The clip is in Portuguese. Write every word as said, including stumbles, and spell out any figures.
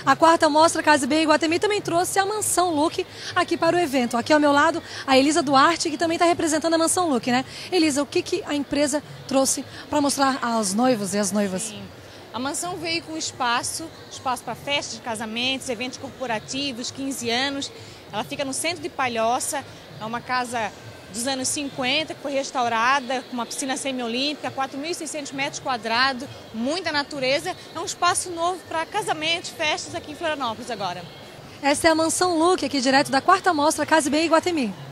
A quarta mostra Casa Bem Iguatemi também trouxe a Mansão Look aqui para o evento. Aqui ao meu lado, a Elisa Duarte, que também está representando a Mansão Look, né? Elisa, o que, que a empresa trouxe para mostrar aos noivos e às noivas? Sim. A mansão veio com espaço, espaço para festas de casamentos, eventos corporativos, quinze anos. Ela fica no centro de Palhoça, é uma casa dos anos cinquenta, que foi restaurada, com uma piscina semiolímpica, quatro mil e seiscentos metros quadrados, muita natureza. É um espaço novo para casamentos, festas aqui em Florianópolis agora. Essa é a Mansão Look, aqui direto da quarta mostra Casa Bem Iguatemi.